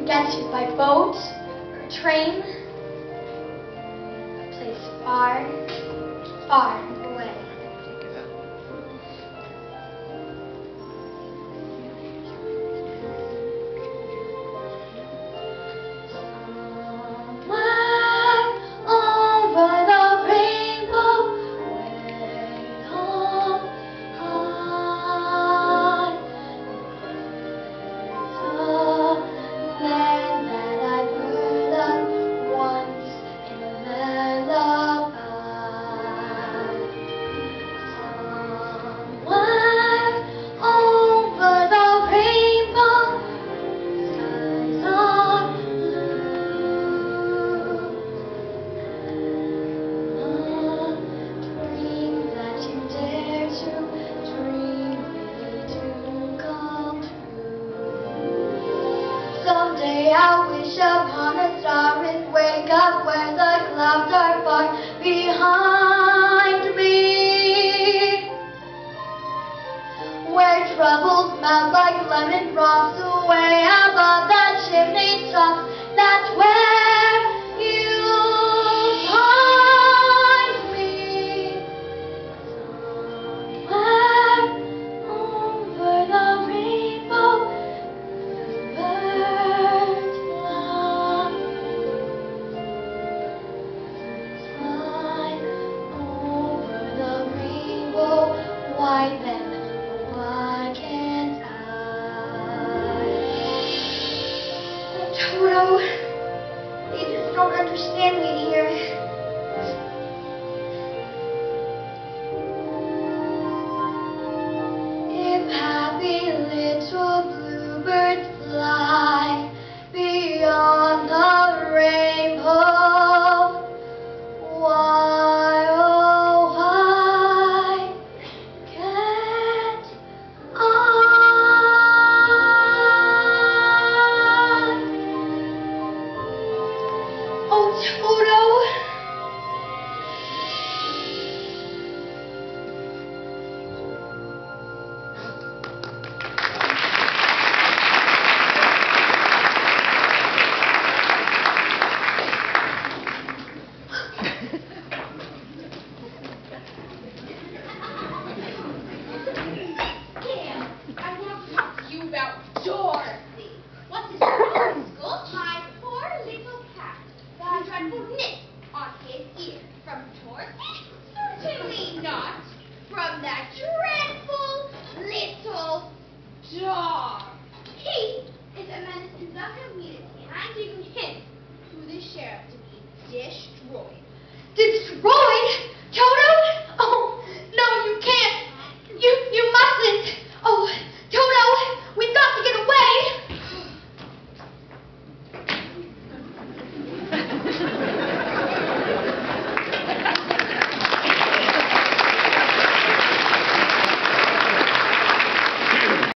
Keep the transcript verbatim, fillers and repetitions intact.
get to by boat or train, a place far, far away. Someday I'll wish upon a star and wake up where the clouds are far behind me, where troubles melt like lemon drops away above that chimney top. That's where you'll find me, somewhere over the rainbow. Why then, why can't I? Toto, they just don't understand me.